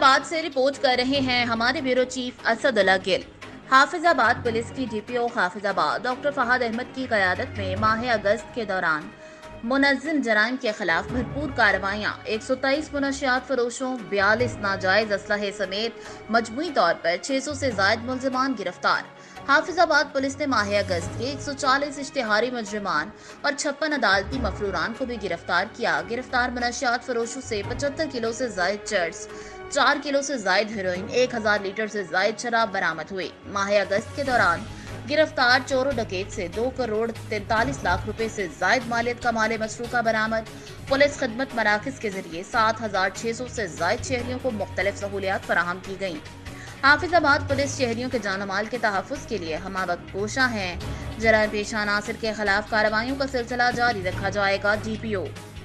हाफिजाबाद से रिपोर्ट कर रहे हैं हमारे bureau chief Asadullah Gill. Hafizabad police की डीपीओ हाफिजाबाद डॉक्टर फहद अहमद की क़यादत में माह अगस्त के दौरान मुनज़्ज़म जराइम के खिलाफ भरपूर कार्रवाइयाँ 123 मुनशियात फरोशों 42 नाजायज असलहे समेत मजमूई तौर पर 600 से जायद मुलजमान गिरफ्तार। हाफिजाबाद पुलिस ने माह अगस्त के 140 इश्तिहारी मुजरिमान और 56 अदालती मफरूरान को भी गिरफ्तार किया। गिरफ्तार मुनशियात फरोशों से 75 किलो से जायद चर्स, 4 किलो से जायद हेरोइन, 1000 लीटर से जायद शराब बरामद हुई। माह अगस्त के दौरान गिरफ्तार चोरों डकैत से 2 करोड़ 43 लाख रुपए से जायद मालियत का माल मसरूका बरामद। पुलिस खिदमत मराकज के जरिए 7600 से जायद शहरियों को मुख्तलिफ सहूलियात फराहम की गयी। हाफिजाबाद पुलिस शहरियों के जान माल के तहफ़्फ़ुज़ के लिए हम वक्त कोशा है। जराइम पेशा अनासिर के खिलाफ कार्रवाइयों का सिलसिला जारी रखा जाएगा। डीपीओ